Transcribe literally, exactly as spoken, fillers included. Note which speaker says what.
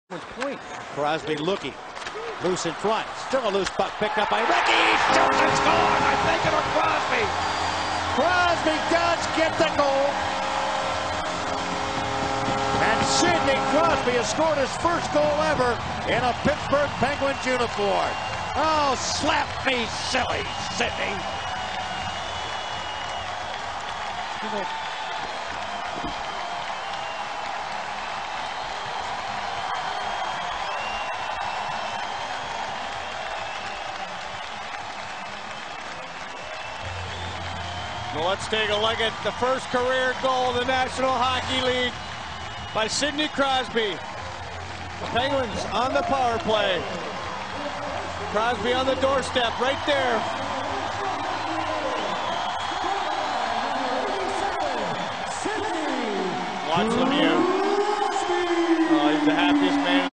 Speaker 1: Point. Crosby looking. Loose in front. Still a loose puck picked up by Ricky. He shoots and scores. I think it'll Crosby. Crosby does get the goal. And Sidney Crosby has scored his first goal ever in a Pittsburgh Penguins uniform. Oh, slap me silly, Sidney.
Speaker 2: Well, let's take a look at the first career goal in the National Hockey League by Sidney Crosby. Penguins on the power play. Crosby on the doorstep right there. Watch Lemieux. Oh, he's the happiest man.